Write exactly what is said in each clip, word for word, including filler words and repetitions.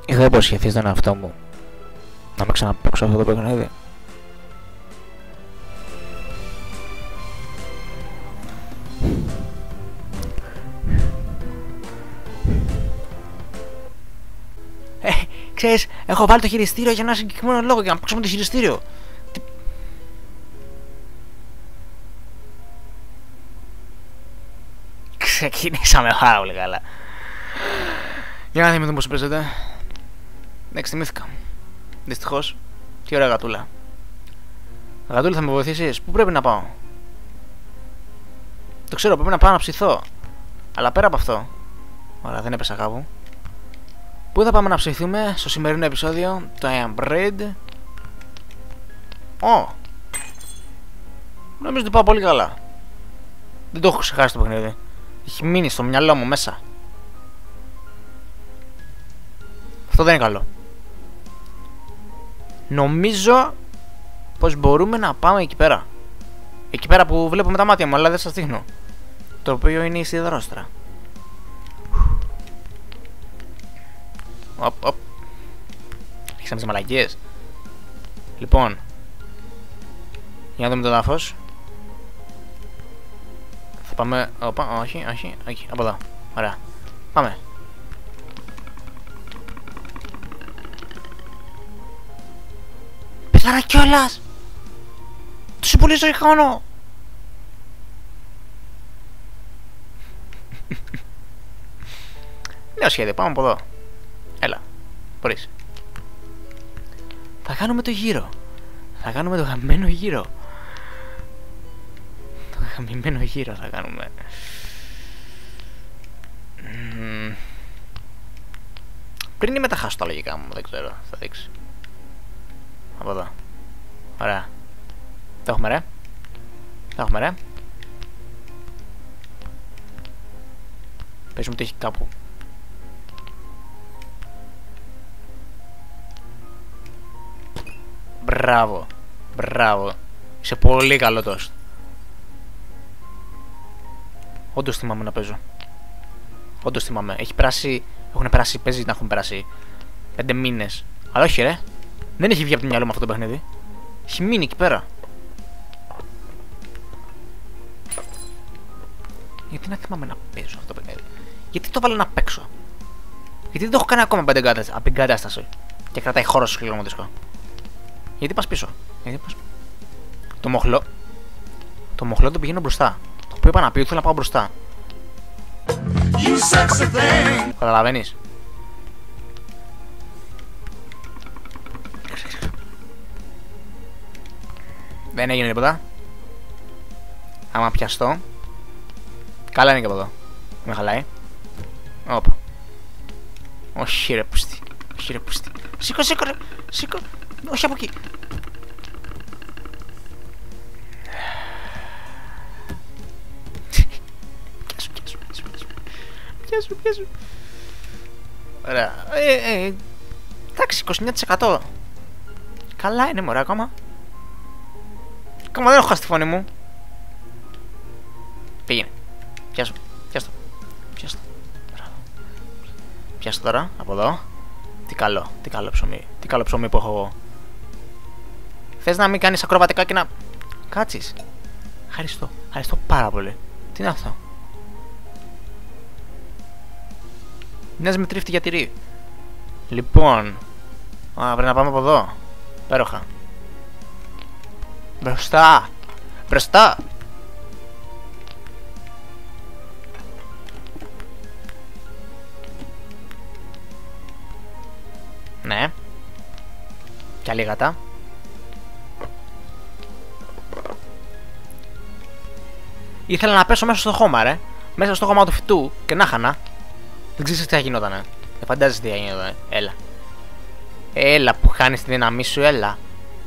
Είχα υποσχεθεί στον εαυτό μου να με ξαναπαίξω αυτό το παιχνίδι. Ε, ξέρεις, έχω βάλει το χειριστήριο για ένα συγκεκριμένο λόγο, για να παίξω με το χειριστήριο. Ξεκινήσαμε πάρα πολύ καλά. Για να δούμε πώς παίζεται. Εντάξει, θυμήθηκα. Δυστυχώς. Τι ωραία γατούλα. Γατούλα, θα με βοηθήσεις? Πού πρέπει να πάω? Το ξέρω, πρέπει να πάω να ψηθώ. Αλλά πέρα από αυτό. Ωραία, δεν έπεσα κάπου. Πού θα πάμε να ψηθούμε στο σημερινό επεισόδιο? Το I am Bread. Ω! Νομίζω ότι πάω πολύ καλά. Δεν το έχω ξεχάσει το παιχνίδι. Έχει μείνει στο μυαλό μου μέσα. Αυτό δεν είναι καλό. Νομίζω πως μπορούμε να πάμε εκεί πέρα. Εκεί πέρα που βλέπω με τα μάτια μου, αλλά δεν σας δείχνω. Το οποίο είναι η σιδερόστρα. Οπ, οπ. Αρχίσαμε τις μαλακίες. Λοιπόν, για να δούμε το δάφος. Θα πάμε... Οπα, όχι, όχι, όχι, από εδώ. Ωραία, πάμε. Πεθάρα κιόλας! Τόσο πολύ ζωή χάνω! Νέο σχέδιο, πάμε από εδώ. Έλα, μπορείς. Θα κάνουμε το γύρο. Θα κάνουμε το γαμμένο γύρο. Το γαμμένο γύρο θα κάνουμε. Mm. Πριν ή μετά χάσω τα λογικά μου, δεν ξέρω, θα δείξει. Από εδώ. Ωραία. Το έχουμε ρε. Το έχουμε ρε. Πες μου ότι έχει κάπου. Μπράβο. Μπράβο. Είσαι πολύ καλό τόσο. Όντως θυμάμαι να παίζω. Όντως θυμάμαι. Έχει περάσει. Έχουν περάσει. Παίζει να έχουν περάσει πέντε μήνες. Αλλά όχι ρε. Δεν έχει βγει από το μυαλό μου αυτό το παιχνίδι. Έχει μείνει εκεί πέρα. Γιατί να θυμάμαι να παίζω αυτό το παιχνίδι? Γιατί το βάλω να παίξω? Γιατί δεν το έχω κάνει ακόμα απεγκατάσταση και κρατάει χώρο στο σκληρό μου δίσκο? Γιατί πας πίσω? Γιατί πας... Το μοχλό. Το μοχλό το πηγαίνω μπροστά. Το οποίο είπα να πει ότι θέλω να πάω μπροστά. Καταλαβαίνεις? Δεν έγινε τίποτα. Άμα πιαστώ. Καλά είναι και από εδώ. Με χαλάει. Όπα. Όχι ρε πούστη. Όχι ρε πούστη. Σήκω, σήκω ρε. Σήκω. Όχι από εκεί. Πιάσου, πιάσου, πιάσου. Πιάσου, πιάσου. Ωραία. Ε, ε, εντάξει, είκοσι εννέα τοις εκατό. Καλά είναι μωρέ ακόμα. Ακόμα δεν έχω χάσει τη φωνή μου. Πήγαινε. Πιάσου, πιάσου. Πιάσου. Πιάσου τώρα, από εδώ. Τι καλό, τι καλό ψωμί. Τι καλό ψωμί που έχω εγώ. Θες να μην κάνεις ακροβατικά και να... Κάτσεις. Ευχαριστώ, ευχαριστώ πάρα πολύ. Τι είναι αυτό? Μοιάζει με τρίφτη για τυρί. Λοιπόν. Α, πρέπει να πάμε από εδώ. Πέροχα. Μπροστά. Μπροστά. Ναι. Κι άλλη γάτα. Ήθελα να πέσω μέσα στο χώμα ρε. Μέσα στο χώμα του φυτού και να χανα. Δεν ξέρεις τι θα γινότανε. Δεν φαντάζεσαι τι θα γινότανε. Έλα. Έλα που χάνεις τη δύναμή σου, έλα.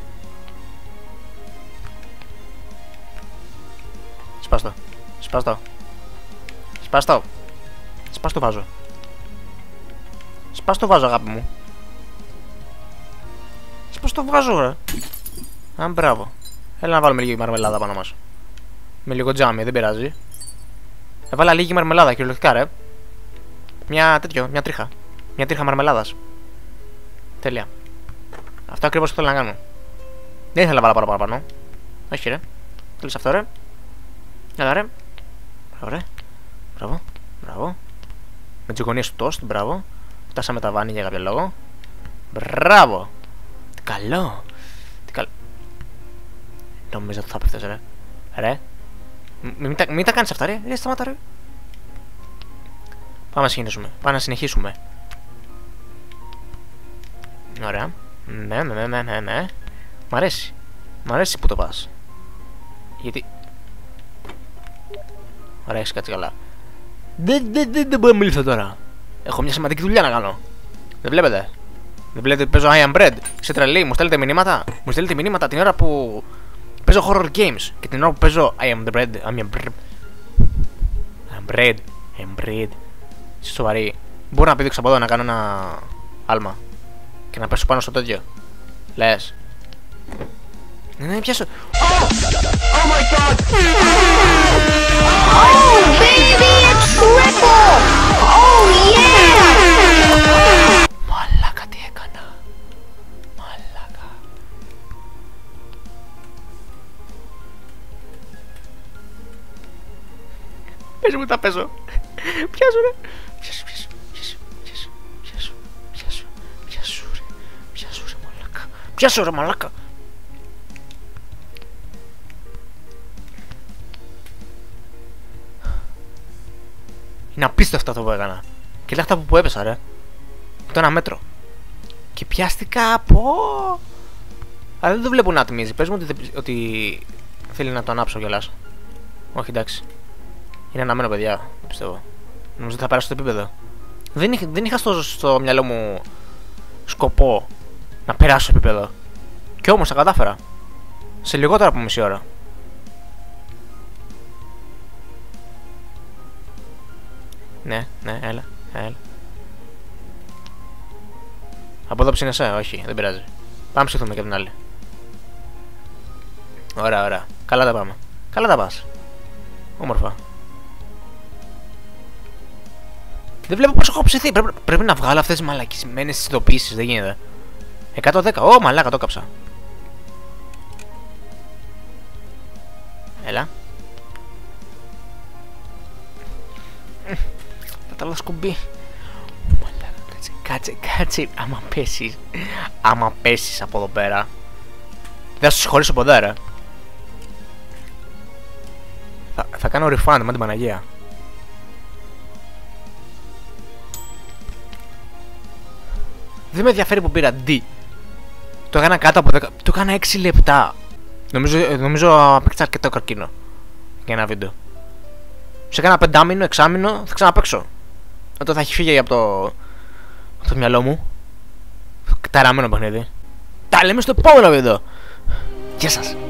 Σπάστο. Σπάστο. Σπάστο. Σπάστο βάζω. Σπάστο βάζω αγάπη μου. Σπάστο βάζω ρε. Α, μπράβο. Έλα να βάλουμε λίγη μαρμελάδα πάνω μας. Με λίγο τζάμι, δεν πειράζει. Έβαλα λίγη μαρμελάδα, κυριολεκτικά ρε. Μια τέτοιο, μια τρίχα. Μια τρίχα μαρμελάδας. Τέλεια. Αυτό ακριβώς θέλω να κάνω. Δεν ήθελα να βάλω πάρα παραπάνω. Όχι ρε. Θέλεις αυτό ρε. Έλα ρε. Μπράβο ρε. Μπράβο. Μπράβο. Με τις γωνίες του toast. Μπράβο. Φτάσαμε τα βάνη για κάποιο λόγο. Μπράβο. Τι καλό. Τι καλό. Νομίζω ότι θα πέφτες ρε. Ρε. Μην τα, μην τα κάνεις αυτά ρε. Ρε σταμάτα ρε. Πάμε να συνεχίσουμε. Πάμε να συνεχίσουμε. Ωραία. Ναι, ναι, ναι, ναι, ναι. Μ' αρέσει. Μ' αρέσει που το πας. Γιατί... Ωραία, έχεις κάτσει καλά. Δεν, δεν, δεν, δεν μπορώ να μιλήσω τώρα. Έχω μια σημαντική δουλειά να κάνω. Δεν βλέπετε. Δεν βλέπετε ότι παίζω I am bread. Είσαι τρελή, μου στέλνετε μηνύματα. Μου στέλνετε μηνύματα την ώρα που παίζω horror games. Και την ώρα που παίζω I am the bread. I am bread. I am bread. I am bread. Είσαι σοβαρή. Μπορώ να πήδηξω από εδώ να κάνω ένα άλμα. Και να πέσω πάνω στο τέτοιο. Λες. Ναι, ναι, πιάσω. Oh! Oh my god! Oh, baby, it's triple! Oh, yeah! Μαλάκα, τι έκανα. Μαλάκα. Πες μου τα παίζω. Πιάσου ρε. Πιάσου, πιάσου, πιάσου, πιάσου, πιάσου, πιάσου, πιάσου ρε. Πιάσου ρε μαλάκα. Πιάσου ρε μαλάκα. Είναι απίστευτο αυτό που έκανα. Κοίτα αυτά που έπεσα ρε. Το ένα μέτρο. Και πιάστηκα από... Αλλά δεν το βλέπω να ατμίζει. Πες μου ότι, ότι θέλει να το ανάψω κιόλας. Όχι εντάξει. Είναι αναμένο παιδιά. Δεν πιστεύω. Νομίζω ότι θα περάσω στο επίπεδο. Δεν είχα, δεν είχα στο, στο μυαλό μου σκοπό να περάσω στο επίπεδο. Κι όμως τα κατάφερα. Σε λιγότερο από μισή ώρα. Ναι, ναι, έλα, έλα. Από εδώ ψήνεσαι, όχι, δεν πειράζει. Πάμε ψηθούμε και την άλλη. Ωραία, ωραία. Καλά τα πάμε. Καλά τα πας. Όμορφα. Δεν βλέπω πως έχω ψηθεί. Πρέπει, πρέπει να βγάλω αυτές τις μαλακισμένες ειδοποιήσεις. Δεν γίνεται. εκατόν δέκα. Ω, μαλάκα, το κάψα. Έλα. Τα άλλα σκουμπί. Μαλάκα, κάτσε, κάτσε, κάτσε. Άμα πέσεις. Άμα πέσεις από εδώ πέρα. Δεν θα σου συγχωρήσω ποτέ ρε. Θα, θα κάνω refund με την Παναγία. Δεν με ενδιαφέρει που πήρα D. Το έκανα κάτω από δέκα. Το έκανα έξι λεπτά. Νομίζω, νομίζω απέκτησα αρκετό καρκίνο για ένα βίντεο. Σε κάνα πεντάμινο, εξάμινο θα ξαναπαίξω. Όταν θα έχει φύγει από το, από το μυαλό μου. Ταραμένο παιχνίδι. Τα λέμε στο επόμενο βίντεο. Γεια σας.